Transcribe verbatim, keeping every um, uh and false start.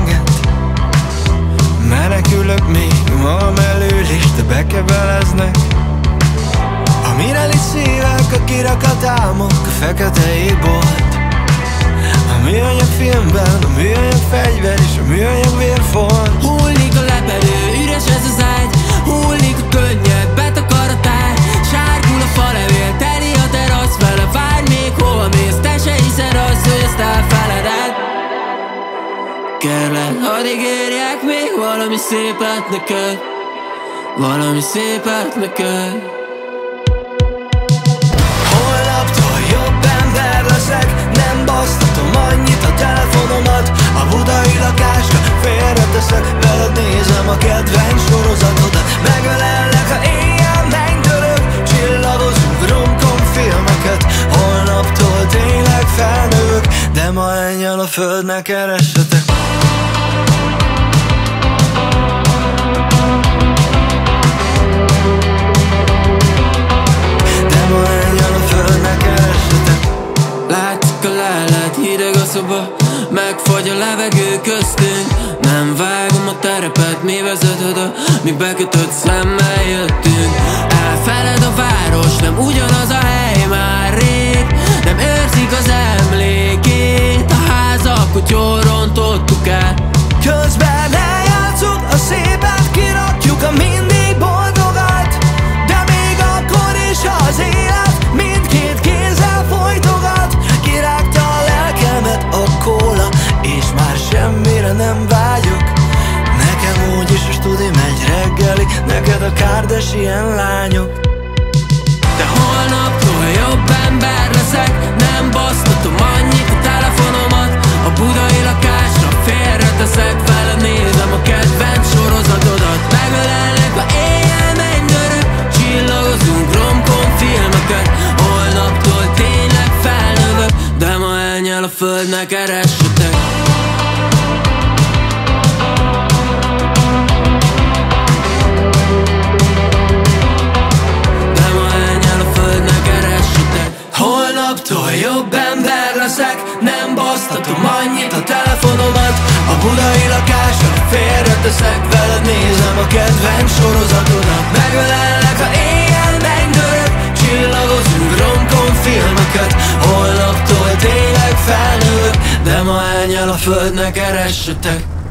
csenget. Menekülök még magam elől is, de bekebeleznek. A mirelit szívek, a kirakat álmok, a fekete égbolt. A műanyag filmben, a műanyag fegyver és a műanyag vérfolt. Hullik a lepedő, üres ez az ágy. Hullik a könnyed, betakar a táj. Sárgul a falevél, teli a terasz vele. Várj még hova mész, te se hiszed azt, hogy ezt elfeleded. Kérlek, hadd ígérjek még valami szépet neked. Valami szépet neked. Holnaptól jobb ember leszek, nem basztatom annyit a telefonomat. A budai lakásra félreteszek, veled nézem a kedvenc sorozatodat. Megölellek, ha éjjel mennydörög, csillagozunk romkom filmeket. Holnaptól tényleg felnövök, de ma ennyel a földnek keressetek. Látszik a lelet, hideg a szoba, megfagy a levegő köztünk. Nem vágom a terepet, mi vezet oda, mi bekötött szemmel jöttünk. Elfeled a város, nem ugyanaz a hely már rég. Nem őrzik az emlékét, a házakat jól rontottuk el. Közben eljátszuk a szépet, kirakjuk a mindig boldogat. De még akkor is az élet mindkét kézzel folytogat. Kirágta a lelkemet a kóla, és már semmire nem vágyok. Nekem úgyis a studi megy reggeli, neked a Kardashian lányok. De holnaptól jobb ember leszek, nem basztatom annyit a telefonomat. A budai lakásra félreteszek, veled nézem a kedvenc sorozatodat. Megölellek, ha éjjel mennydörög, csillagozunk romkom filmeket. Holnaptól tényleg felnövök, de ma elnyel a földnek, keressetek. Holnaptól jobb ember leszek, nem basztatom annyit a telefonomat. A budai lakásra félreteszek, veled nézem a kedvenc sorozatodat. Megölellek, ha éjjel mennydörög, csillagozunk romkom filmeket. Holnaptól tényleg felnövök, de ma elnyel a földnek, keressetek.